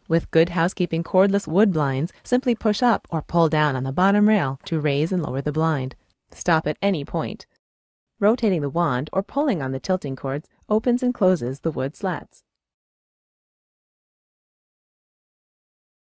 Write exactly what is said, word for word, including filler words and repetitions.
With Good Housekeeping cordless wood blinds, simply push up or pull down on the bottom rail to raise and lower the blind. Stop at any point. Rotating the wand or pulling on the tilting cords opens and closes the wood slats.